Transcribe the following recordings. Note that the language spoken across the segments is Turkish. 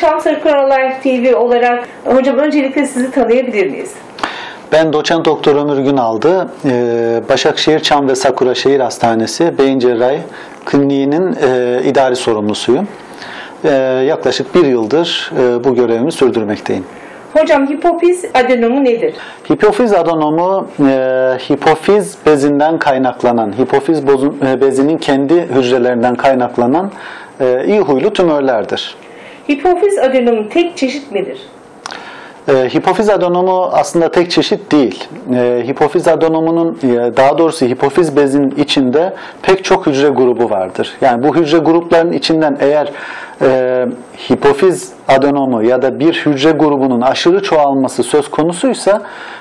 Çam Sarı Life TV olarak hocam öncelikle sizi tanıyabilir miyiz? Ben doçent doktor Ömür Günaldı. Başakşehir Çam ve Sakura Şehir Hastanesi Beyin Cerrahi Kliniği'nin idari sorumlusuyum. Yaklaşık 1 yıldır bu görevimi sürdürmekteyim. Hocam hipofiz adenomu nedir? Hipofiz adenomu hipofiz bezinden kaynaklanan, hipofiz bezinin kendi hücrelerinden kaynaklanan iyi huylu tümörlerdir. Hipofiz adenomu tek çeşit midir? Hipofiz adenomu aslında tek çeşit değil. Hipofiz adenomunun, daha doğrusu hipofiz bezinin içinde pek çok hücre grubu vardır. Yani bu hücre gruplarının içinden eğer hipofiz adenomu ya da bir hücre grubunun aşırı çoğalması söz konusuysa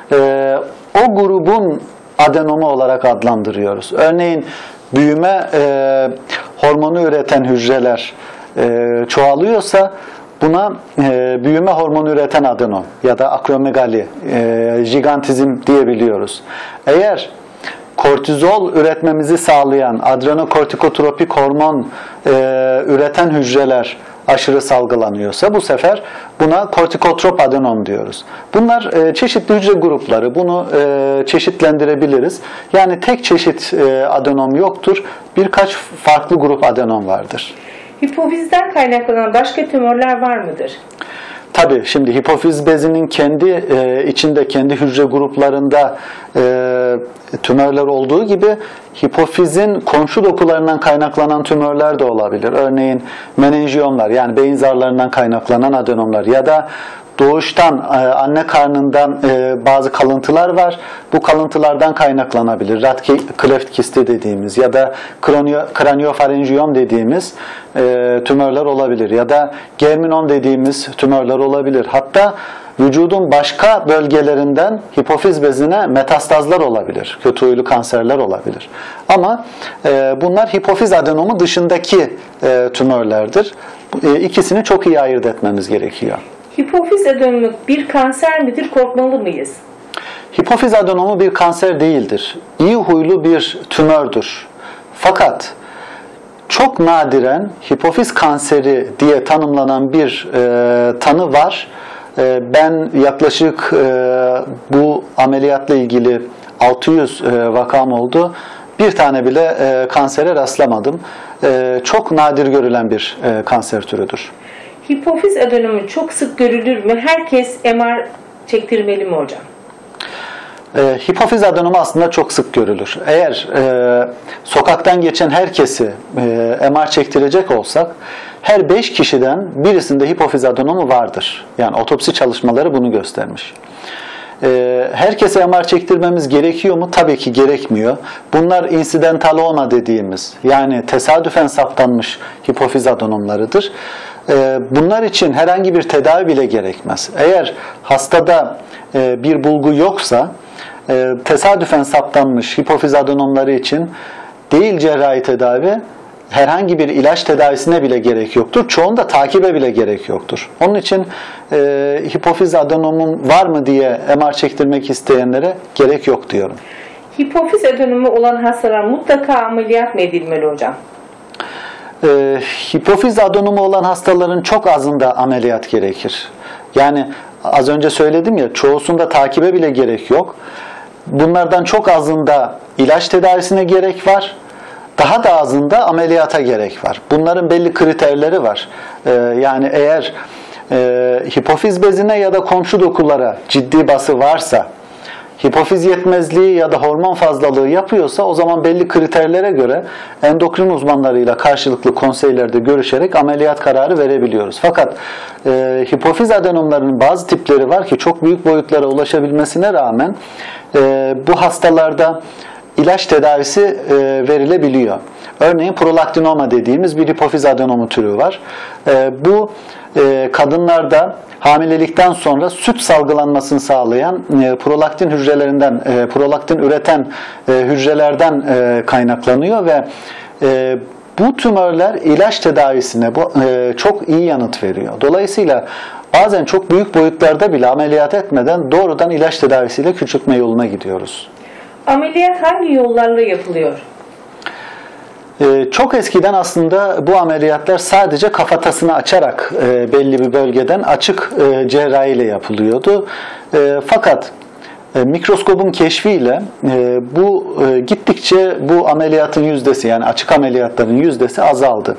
o grubun adenomu olarak adlandırıyoruz. Örneğin büyüme hormonu üreten hücreler çoğalıyorsa buna büyüme hormonu üreten adenom ya da akromegali, jigantizm diyebiliyoruz. Eğer kortizol üretmemizi sağlayan adrenokortikotropik hormon üreten hücreler aşırı salgılanıyorsa bu sefer buna kortikotrop adenom diyoruz. Bunlar çeşitli hücre grupları. Bunu çeşitlendirebiliriz. Yani tek çeşit adenom yoktur. Birkaç farklı grup adenom vardır. Hipofizden kaynaklanan başka tümörler var mıdır? Tabii şimdi hipofiz bezinin kendi içinde, kendi hücre gruplarında tümörler olduğu gibi hipofizin komşu dokularından kaynaklanan tümörler de olabilir. Örneğin menenjiyomlar yani beyin zarlarından kaynaklanan adenomlar ya da doğuştan anne karnından bazı kalıntılar var. Bu kalıntılardan kaynaklanabilir. Radke-Kleft kisti dediğimiz ya da kraniofarenjiyom dediğimiz tümörler olabilir. Ya da germinom dediğimiz tümörler olabilir. Hatta vücudun başka bölgelerinden hipofiz bezine metastazlar olabilir. Kötü huylu kanserler olabilir. Ama bunlar hipofiz adenomu dışındaki tümörlerdir. İkisini çok iyi ayırt etmemiz gerekiyor. Hipofiz adenomu bir kanser midir? Korkmalı mıyız? Hipofiz adenomu bir kanser değildir. İyi huylu bir tümördür. Fakat çok nadiren hipofiz kanseri diye tanımlanan bir tanı var. Ben yaklaşık bu ameliyatla ilgili 600 vakam oldu. Bir tane bile kansere rastlamadım. Çok nadir görülen bir kanser türüdür. Hipofiz adenomu çok sık görülür mü? Herkes MR çektirmeli mi hocam? Hipofiz adenomu aslında çok sık görülür. Eğer sokaktan geçen herkesi MR çektirecek olsak her 5 kişiden birisinde hipofiz adenomu vardır. Yani otopsi çalışmaları bunu göstermiş. Herkese MR çektirmemiz gerekiyor mu? Tabii ki gerekmiyor. Bunlar insidentaloma dediğimiz yani tesadüfen saptanmış hipofiz adenomlarıdır. Bunlar için herhangi bir tedavi bile gerekmez. Eğer hastada bir bulgu yoksa tesadüfen saptanmış hipofiz adenomları için değil cerrahi tedavi, herhangi bir ilaç tedavisine bile gerek yoktur. Çoğunda takibe bile gerek yoktur. Onun için hipofiz adenomum var mı diye MR çektirmek isteyenlere gerek yok diyorum. Hipofiz adenomu olan hastalar mutlaka ameliyat mı edilmeli hocam? Hipofiz adenomu olan hastaların çok azında ameliyat gerekir. Yani az önce söyledim ya, çoğusunda takibe bile gerek yok. Bunlardan çok azında ilaç tedavisine gerek var. Daha da azında ameliyata gerek var. Bunların belli kriterleri var. Yani eğer hipofiz bezine ya da komşu dokulara ciddi bası varsa, hipofiz yetmezliği ya da hormon fazlalığı yapıyorsa o zaman belli kriterlere göre endokrin uzmanlarıyla karşılıklı konseylerde görüşerek ameliyat kararı verebiliyoruz. Fakat hipofiz adenomlarının bazı tipleri var ki çok büyük boyutlara ulaşabilmesine rağmen bu hastalarda ilaç tedavisi verilebiliyor. Örneğin prolaktinoma dediğimiz bir hipofiz adenomu türü var. Bu kadınlarda hamilelikten sonra süt salgılanmasını sağlayan prolaktin hücrelerinden, prolaktin üreten hücrelerden kaynaklanıyor ve bu tümörler ilaç tedavisine çok iyi yanıt veriyor. Dolayısıyla bazen çok büyük boyutlarda bile ameliyat etmeden doğrudan ilaç tedavisiyle küçültme yoluna gidiyoruz. Ameliyat hangi yollarla yapılıyor? Çok eskiden aslında bu ameliyatlar sadece kafatasını açarak belli bir bölgeden açık cerrahiyle yapılıyordu. Fakat mikroskobun keşfiyle bu gittikçe bu ameliyatın yüzdesi, yani açık ameliyatların yüzdesi azaldı.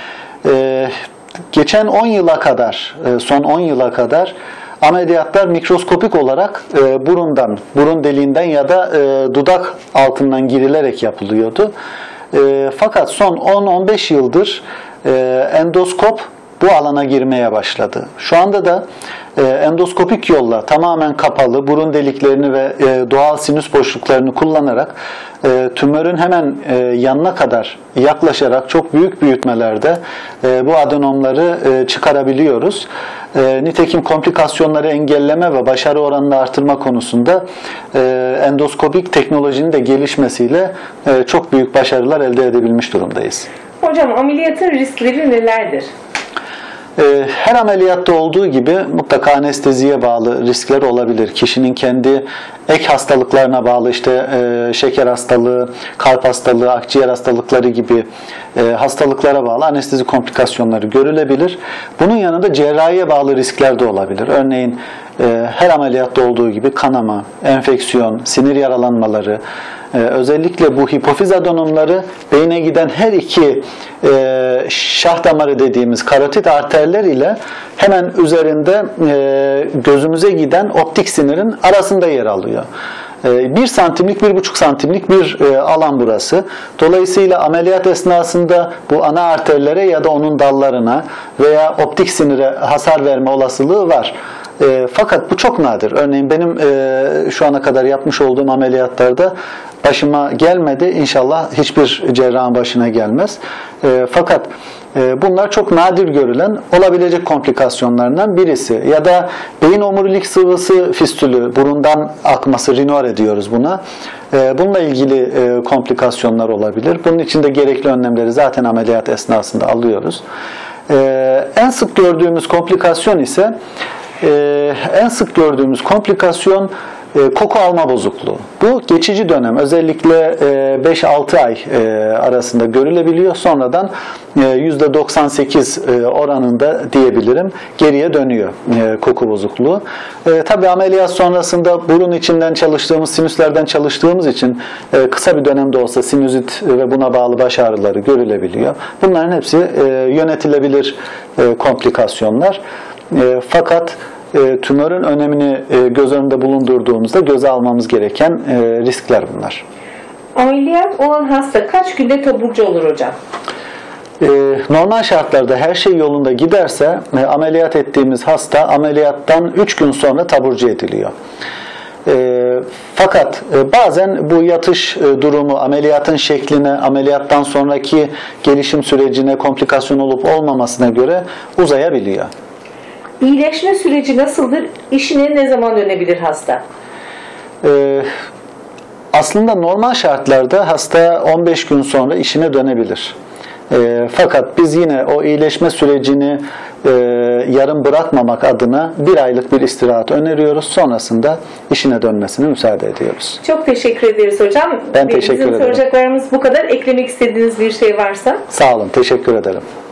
Geçen 10 yıla kadar, son 10 yıla kadar ameliyatlar mikroskopik olarak burundan, burun deliğinden ya da dudak altından girilerek yapılıyordu. Fakat son 10-15 yıldır endoskop bu alana girmeye başladı. Şu anda da endoskopik yolla tamamen kapalı burun deliklerini ve doğal sinüs boşluklarını kullanarak tümörün hemen yanına kadar yaklaşarak çok büyük büyütmelerde bu adenomları çıkarabiliyoruz. Nitekim komplikasyonları engelleme ve başarı oranını artırma konusunda endoskopik teknolojinin de gelişmesiyle çok büyük başarılar elde edebilmiş durumdayız. Hocam, ameliyatın riskleri nelerdir? Her ameliyatta olduğu gibi mutlaka anesteziye bağlı riskler olabilir. Kişinin kendi ek hastalıklarına bağlı, işte şeker hastalığı, kalp hastalığı, akciğer hastalıkları gibi hastalıklara bağlı anestezi komplikasyonları görülebilir. Bunun yanında cerrahiye bağlı riskler de olabilir. Örneğin her ameliyatta olduğu gibi kanama, enfeksiyon, sinir yaralanmaları, özellikle bu hipofiz adenomları beyne giden her iki şah damarı dediğimiz karotit arterler ile hemen üzerinde gözümüze giden optik sinirin arasında yer alıyor. 1 santimlik, 1,5 santimlik bir alan burası. Dolayısıyla ameliyat esnasında bu ana arterlere ya da onun dallarına veya optik sinire hasar verme olasılığı var. Fakat bu çok nadir. Örneğin benim şu ana kadar yapmış olduğum ameliyatlarda başıma gelmedi. İnşallah hiçbir cerrahın başına gelmez. Fakat bunlar çok nadir görülen olabilecek komplikasyonlarından birisi. Ya da beyin omurilik sıvısı fistülü, burundan akması, rinore diyoruz buna. Bununla ilgili komplikasyonlar olabilir. Bunun için de gerekli önlemleri zaten ameliyat esnasında alıyoruz. En sık gördüğümüz komplikasyon ise koku alma bozukluğu. Bu geçici dönem, özellikle 5-6 ay arasında görülebiliyor. Sonradan %98 oranında diyebilirim geriye dönüyor koku bozukluğu. Tabii ameliyat sonrasında burun içinden çalıştığımız, sinüslerden çalıştığımız için kısa bir dönemde olsa sinüzit ve buna bağlı baş ağrıları görülebiliyor. Bunların hepsi yönetilebilir komplikasyonlar. Fakat tümörün önemini göz önünde bulundurduğumuzda göze almamız gereken riskler bunlar. Ameliyat olan hasta kaç günde taburcu olur hocam? Normal şartlarda her şey yolunda giderse ameliyat ettiğimiz hasta ameliyattan 3 gün sonra taburcu ediliyor. Fakat bazen bu yatış durumu ameliyatın şekline, ameliyattan sonraki gelişim sürecine, komplikasyon olup olmamasına göre uzayabiliyor. İyileşme süreci nasıldır? İşine ne zaman dönebilir hasta? Aslında normal şartlarda hasta 15 gün sonra işine dönebilir. Fakat biz yine o iyileşme sürecini yarım bırakmamak adına 1 aylık bir istirahat öneriyoruz. Sonrasında işine dönmesine müsaade ediyoruz. Çok teşekkür ederiz hocam. Ben teşekkür ederim. Bizim soracaklarımız bu kadar. Eklemek istediğiniz bir şey varsa? Sağ olun, teşekkür ederim.